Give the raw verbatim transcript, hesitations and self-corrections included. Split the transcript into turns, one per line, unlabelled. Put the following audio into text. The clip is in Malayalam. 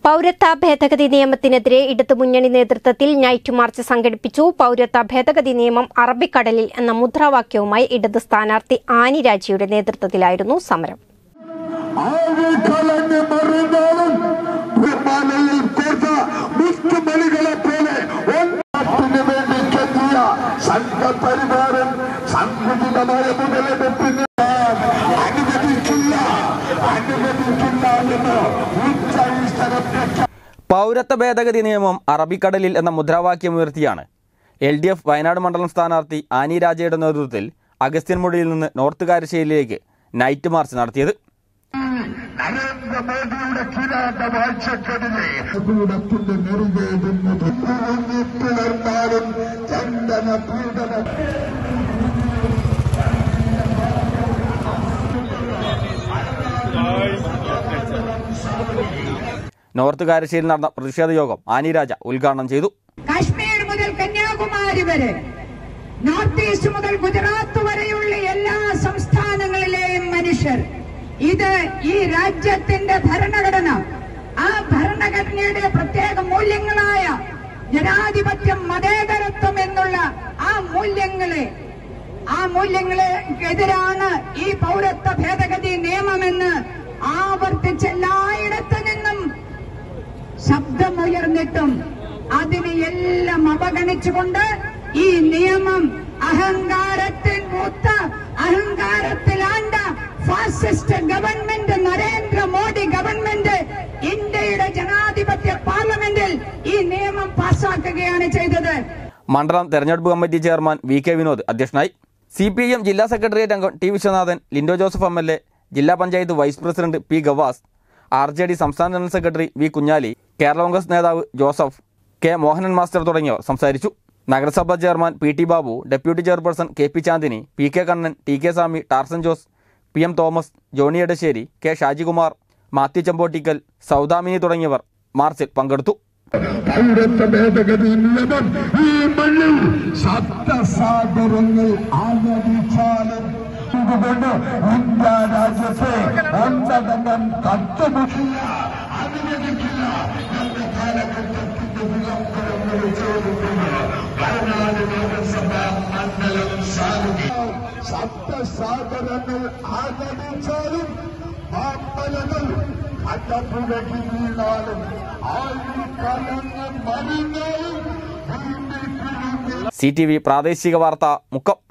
പൗരത്വ ഭേദഗതി നിയമത്തിനെതിരെ ഇടതുമുന്നണി നേതൃത്വത്തിൽ നൈറ്റ് മാർച്ച് സംഘടിപ്പിച്ചു. പൗരത്വ ഭേദഗതി നിയമം അറബിക്കടലിൽ എന്ന മുദ്രാവാക്യവുമായി ഇടത് സ്ഥാനാർത്ഥി ആനി രാജയുടെ നേതൃത്വത്തിലായിരുന്നു സമരം.
പൗരത്വ ഭേദഗതി നിയമം അറബിക്കടലിൽ എന്ന മുദ്രാവാക്യമുയർത്തിയാണ് എൽ ഡി എഫ് വയനാട് മണ്ഡലം സ്ഥാനാർത്ഥി ആനി രാജയുടെ നേതൃത്വത്തിൽ അഗസ്ത്യൻമുടിയിൽ നിന്ന് നോർത്ത് കാരശ്ശേരിയിലേക്ക് നൈറ്റ് മാർച്ച് നടത്തിയത്. നോർത്ത് കാരശ്ശേരിയിൽ നടന്ന പ്രതിഷേധ യോഗം ആനി രാജ ഉദ്ഘാടനം ചെയ്തു.
കാശ്മീർ മുതൽ കന്യാകുമാരി വരെ, നോർത്ത് ഈസ്റ്റ് മുതൽ ഗുജറാത്ത് വരെയുള്ള എല്ലാ സംസ്ഥാനങ്ങളിലെയും മനുഷ്യർ, ഇത് ഈ രാജ്യത്തിന്റെ ഭരണഘടന, ആ ഭരണഘടനയുടെ പ്രത്യേക മൂല്യങ്ങളായ ജനാധിപത്യം, മതേതരത്വം എന്നുള്ള ആ മൂല്യങ്ങളെ ആ മൂല്യങ്ങൾക്കെതിരാണ് ഈ പൗരത്വ ഭേദഗതി നിയമമെന്ന് ആവർത്തിച്ച് എല്ലായിടത്തു നിന്നും ശബ്ദമുയർന്നിട്ടും അതിനെ എല്ലാം അവഗണിച്ചുകൊണ്ട് ഈ നിയമം അഹങ്കാരത്തിൽ മൂത്ത അഹങ്കാരത്തിലാണ്ട ഫാസിസ്റ്റ് ഗവൺമെന്റ്, നരേന്ദ്രമോദി ഗവൺമെന്റ് ഇന്ത്യയുടെ ജനാധിപത്യ പാർലമെന്റിൽ ഈ നിയമം പാസാക്കുകയാണ് ചെയ്തത്.
മണ്ഡലം തെരഞ്ഞെടുപ്പ് committee chairman V K Vinod അധ്യക്ഷനായി. സി പി ഐ എം ജില്ലാ സെക്രട്ടേറിയറ്റ് അംഗം T Viswanathan, Lindo Joseph M L A, ജില്ലാ panchayat vice president P Gavas, R J D സംസ്ഥാന general secretary V Kunhali, Kerala Congress നേതാവ് ജോസഫ്, കെ മോഹനൻ മാസ്റ്റർ തുടങ്ങിയവർ സംസാരിച്ചു. നഗരസഭാ chairman P T Babu, deputy chairperson K P Chandini, P K Kannan, T K Swami, Tarzan Jose, P M Thomas, Johny Edassery, K Shajikumar, Mathew Chambottickal, Soudamini തുടങ്ങിയവർ മാർച്ചിൽ പങ്കെടുത്തു.
പൗരത്വ ഭേദഗതി നിയമം ഈ മണ്ണിൽ ശബ്ദസാഗരങ്ങൾ ആനന്ദിച്ചാലും ഇതുകൊണ്ട് ഇന്ത്യ രാജ്യത്തെ ഒന്നടങ്കം കത്തുമുട്ടില്ല, അനുവദിക്കില്ല എന്ന കാലഘട്ടത്തിന്റെ വിളംബരങ്ങൾ ചോദിക്കുന്നു. വയനാട് ലോകസഭാ മണ്ഡലം സാധിക്കും. ശബ്ദസാഗരങ്ങൾ ആനന്ദിച്ചാലും മാപ്പലകൾ കടപ്പുഴകി വീണാലും
സി ടി വി പ്രാദേശിക വാർത്ത മുക്കം.